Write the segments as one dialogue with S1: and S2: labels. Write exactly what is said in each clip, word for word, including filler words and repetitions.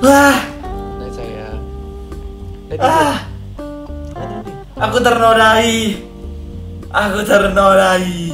S1: Wah.
S2: Nah saya.
S1: Ah. Aku ternodai. Aku ternodai.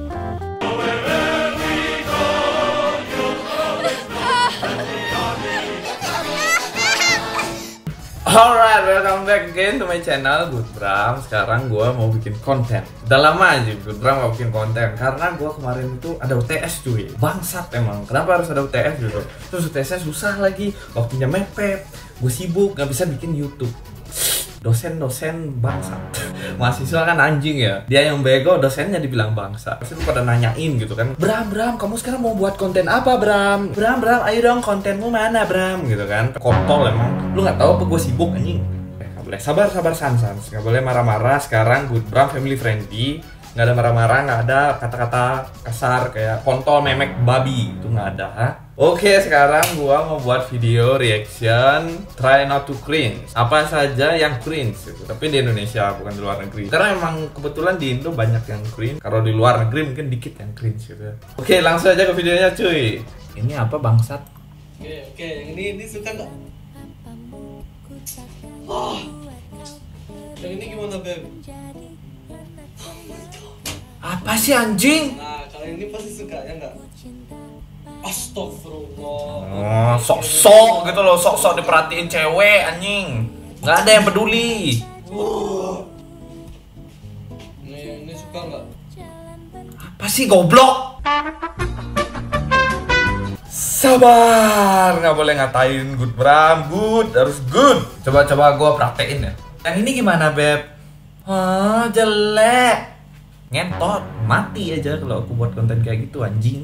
S1: Alright, welcome back again to my channel Good Bram. Sekarang gue mau bikin konten. Udah lama aja Good Bram mau bikin konten karena gue kemarin itu ada U T S cuy. Bangsat emang. Kenapa harus ada U T S gitu? Terus U T S-nya susah lagi, waktunya mepet. Gue sibuk, gak bisa bikin YouTube. Dosen-dosen bangsat. Mahasiswa kan anjing ya. Dia yang bego, dosennya dibilang bangsat. Terus pada nanyain gitu kan, Bram, Bram, kamu sekarang mau buat konten apa, Bram? Bram, Bram, ayo dong, kontenmu mana, Bram? Gitu kan. Kontol emang. Lu gak tahu apa gue sibuk anjing. Eh, gak boleh. Sabar, sabar, sans-sans. Gak boleh marah-marah. Sekarang Good Bram family friendly. Gak ada marah-marah, gak ada kata-kata kasar kayak kontol, memek, babi. Itu gak ada, ha? Oke, sekarang gua mau buat video reaction try not to cringe. Apa saja yang cringe gitu. Tapi di Indonesia, bukan di luar negeri. Karena emang kebetulan di Indo banyak yang cringe. Kalau di luar negeri mungkin dikit yang cringe gitu. Oke, langsung aja ke videonya cuy. Ini apa bangsat?
S2: Oke, oke, ini ini suka nggak? Oh. Yang ini gimana, Beb?
S1: Apa sih anjing?
S2: Nah, kalian ini pasti suka ya nggak? Astagfirullah.
S1: Oh, sok-sok gitu loh, sok-sok diperhatiin cewek anjing. Nggak ada yang peduli.
S2: Wow. Ini ini suka nggak?
S1: Apa sih goblok? Sabar, nggak boleh ngatain Good Bram, good, harus good. Coba-coba gue praktein ya. Yang ini gimana, Beb? Hah, jelek. Ngentot, mati aja kalau aku buat konten kayak gitu anjing.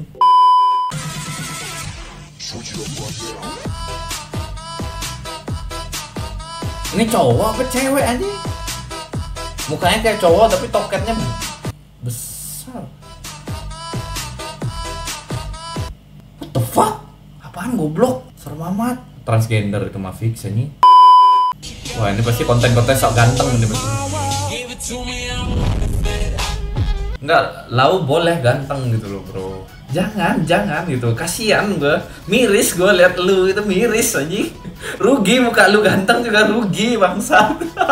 S1: Ini cowok apa cewek anjing? Mukanya kayak cowok tapi toketnya besar. What the fuck? Apaan goblok? Serem amat. Transgender itu mah fix ini. Wah, ini pasti konten-konten sok ganteng ini pasti. Enggak, lau boleh ganteng gitu loh bro. Jangan, jangan gitu. Kasian gue, miris gue liat lu itu miris anjing. Rugi muka lu ganteng juga rugi bangsat.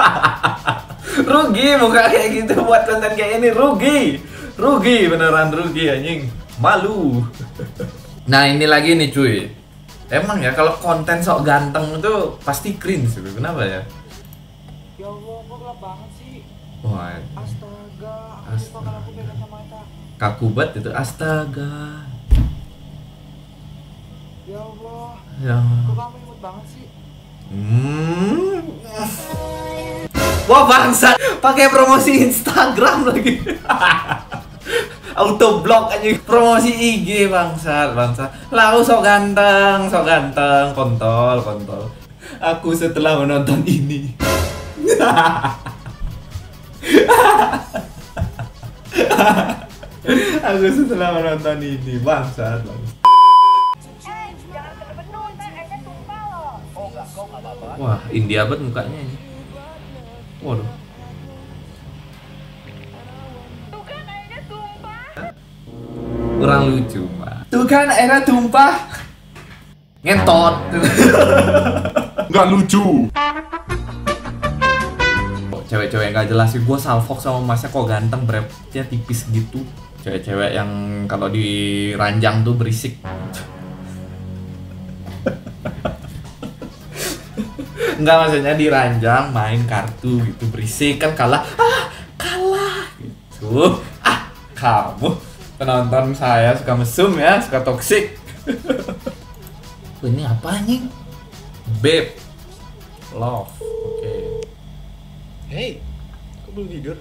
S1: Rugi muka kayak gitu buat konten kayak ini rugi. Rugi beneran rugi anjing. Malu. Nah ini lagi nih cuy. Emang ya kalau konten sok ganteng itu pasti cringe gitu. Kenapa ya?
S2: Ya Allah, kok gelap banget sih?
S1: Wah.
S2: Astaga, aku lupa kalau aku beda sama Eta.
S1: Kaku banget itu, astaga.
S2: Ya Allah,
S1: Ya.
S2: kok kamu imut banget sih?
S1: Hmm. Wah bangsat, pakai promosi Instagram lagi. Auto blog aja, promosi I G bangsat, bangsat. Lau sok ganteng, sok ganteng, kontol, kontol. Aku setelah menonton ini. Aku setelah menonton ini bangsat, bangsat. Wah, India banget mukanya ini. Waduh.
S3: Tuh kan airnya tumpah.
S1: Kurang lucu, Pak. Tuh kan airnya tumpah. Ngentot.
S4: Nggak lucu.
S1: Cewek-cewek nggak jelas sih. Gue salfok sama masnya kok ganteng, brepnya tipis gitu. Cewek-cewek yang kalau di ranjang tuh berisik. Enggak, maksudnya di ranjang main kartu gitu berisik kan kalah. Ah, kalah gitu. Ah, kamu penonton saya suka mesum ya, suka toksik. Ini apa nih? Babe. Love. Oke. Okay.
S2: Hey, kok belum tidur?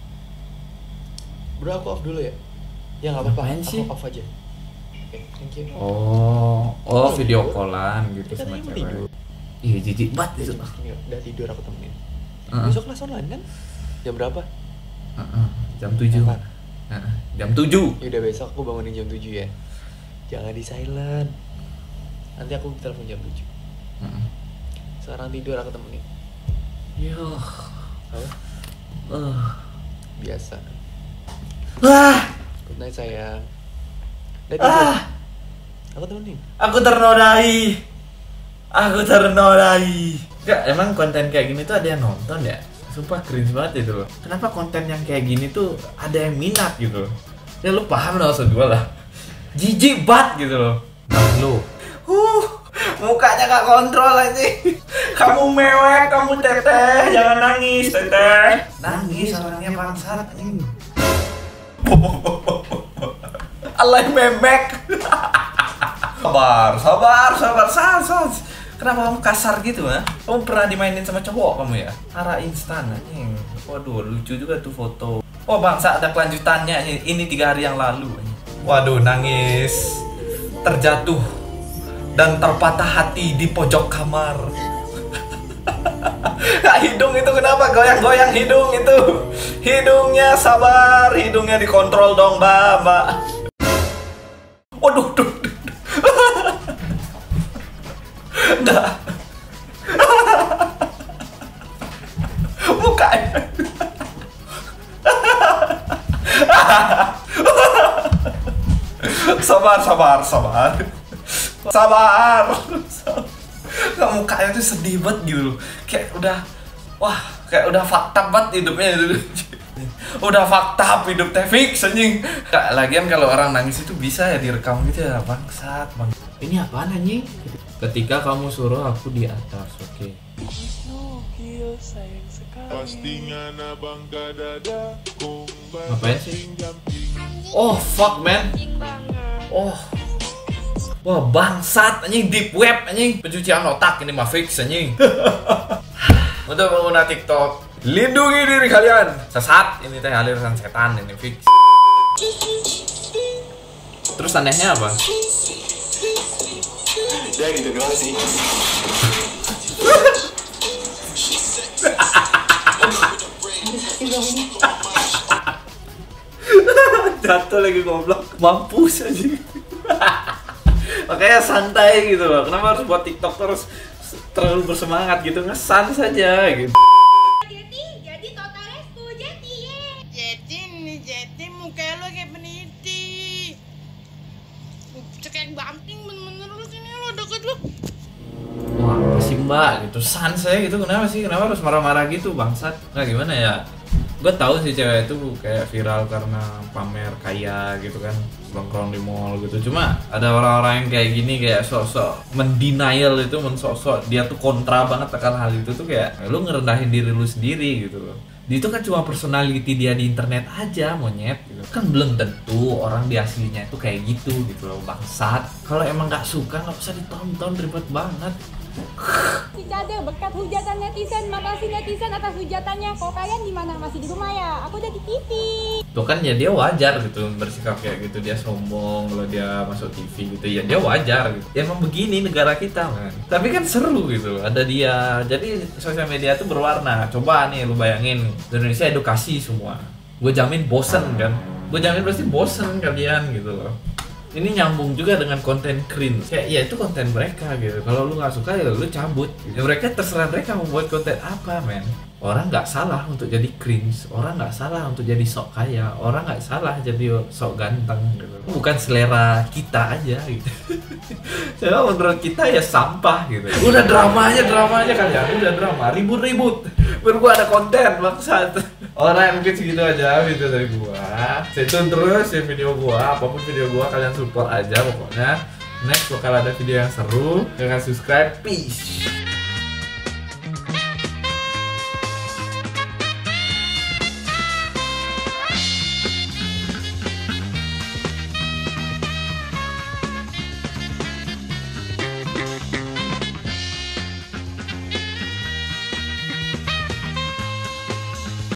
S2: Bro, aku off dulu ya? Ya nggak apa-apa,
S1: Ngapain sih?
S2: aku off aja. Oke, thank you.
S1: Oh, oh video callan gitu
S2: Kita
S1: sama
S2: tadi mau
S1: cewek.
S2: tidur.
S1: Iya, jijik banget itu.
S2: Udah, udah tidur aku temenin.
S1: Uh-uh.
S2: Besok kelas online kan? Jam berapa?
S1: Uh-uh. Jam tujuh.
S2: Apa?
S1: Uh-uh. Jam tujuh.
S2: Ya udah, besok aku bangunin jam tujuh ya. Jangan di silent. Nanti aku telepon jam tujuh.
S1: Uh-uh.
S2: Sekarang tidur aku temenin.
S1: Yo.
S2: Apa?
S1: Uh.
S2: Biasa.
S1: Wah,
S2: Good night sayang. Udah tidur.
S1: ah,
S2: Aku temenin.
S1: aku ternodai. Aku ternodai. Enggak, emang konten kayak gini tuh ada yang nonton ya? Sumpah cringe banget itu loh. Kenapa konten yang kayak gini tuh ada yang minat gitu loh? Ya lu paham lah maksud gue lah. Jijik banget gitu loh. Nah lu uh, mukanya gak kontrol aja. Kamu mewek, kamu teteh. Jangan nangis teteh. Nangis orangnya bangsat anjing. Alay memek. Sabar, sabar, sabar, sabar. Kenapa kamu kasar gitu ha? Kamu pernah dimainin sama cowok kamu ya? Arah instan anjing. Waduh, lucu juga tuh foto. Oh bangsa, ada kelanjutannya. Ini tiga hari yang lalu. Waduh, nangis. Terjatuh dan terpatah hati di pojok kamar. Nah, hidung itu kenapa goyang-goyang hidung itu? Hidungnya sabar, hidungnya dikontrol dong, Mbak, Mbak. Waduh, duh, duh. Enggak. Mukanya. Sabar, sabar, sabar. Sabar. Nggak, mukanya tuh sedih banget gitu loh. Kayak udah, wah, kayak udah fakta banget hidupnya itu. Udah fakta hidup teh fix anjing. Lagian kalau orang nangis itu bisa ya direkam gitu ya, bangsat, bang. Ini apaan anjing? Ketika kamu suruh aku di atas, oke. Okay.
S4: Postingan abang kadada
S1: Ngapain sih? Oh fuck man. Oh. Wah bangsat anjing, deep web anjing. Pencucian otak ini mah fix anjing. Untuk pengguna TikTok, lindungi diri kalian. Sesat, ini teh aliran setan ini fix. Terus anehnya apa?
S2: Udah gitu doang sih.
S1: Jatuh lagi goblok. Mampus aja. Makanya santai gitu loh. Kenapa harus buat TikTok terus terlalu bersemangat gitu? Ngesan saja gitu.
S3: Jadi, jadi totalnya sepuluh jadi ya.
S5: Jadi nih, jadi muka lo kayak peniti. Cekek banting bener-bener lu sini lo deket lu.
S1: Wah, apa sih mbak gitu. San saya gitu, kenapa sih? Kenapa harus marah-marah gitu bangsat? Nggak gimana ya? Gue tahu sih cewek itu kayak viral karena pamer kaya gitu kan, nongkrong di mall gitu. Cuma ada orang-orang yang kayak gini kayak sok-sok mendenial itu, mensosok dia tuh kontra banget akan hal itu tuh kayak lu ngerendahin diri lu sendiri gitu loh. Dia itu kan cuma personality dia di internet aja, monyet gitu. Kan belum tentu orang di aslinya itu kayak gitu gitu loh, bangsat. Kalau emang nggak suka nggak usah ditonton, ribet banget.
S3: Si Cade berkat hujatan netizen, makasih netizen atas hujatannya. Kok kalian di mana? Masih di rumah ya? Aku udah di T V.
S1: Tuh kan ya dia wajar gitu bersikap kayak gitu, dia sombong kalau dia masuk T V gitu ya, dia wajar gitu. Ya emang begini negara kita kan. Tapi kan seru gitu, ada dia. Jadi sosial media tuh berwarna. Coba nih lu bayangin, Indonesia edukasi semua. Gue jamin bosen kan. Gue jamin pasti bosen kalian gitu loh. Ini nyambung juga dengan konten cringe. Kayak ya itu konten mereka gitu. Kalau lu nggak suka ya lu cabut. Ya mereka terserah mereka mau buat konten apa, men. Orang nggak salah untuk jadi cringe. Orang nggak salah untuk jadi sok kaya. Orang nggak salah jadi sok ganteng gitu. Bukan selera kita aja gitu. Jadi menurut kita ya sampah gitu. Udah dramanya, dramanya kalian. Udah drama, ribut-ribut. Baru gua ada konten bangsat. Alright, mungkin segitu aja video dari gua. Stay tune terus ya video gua. Apapun video gua kalian support aja pokoknya. Next bakal ada video yang seru. Jangan subscribe. Peace.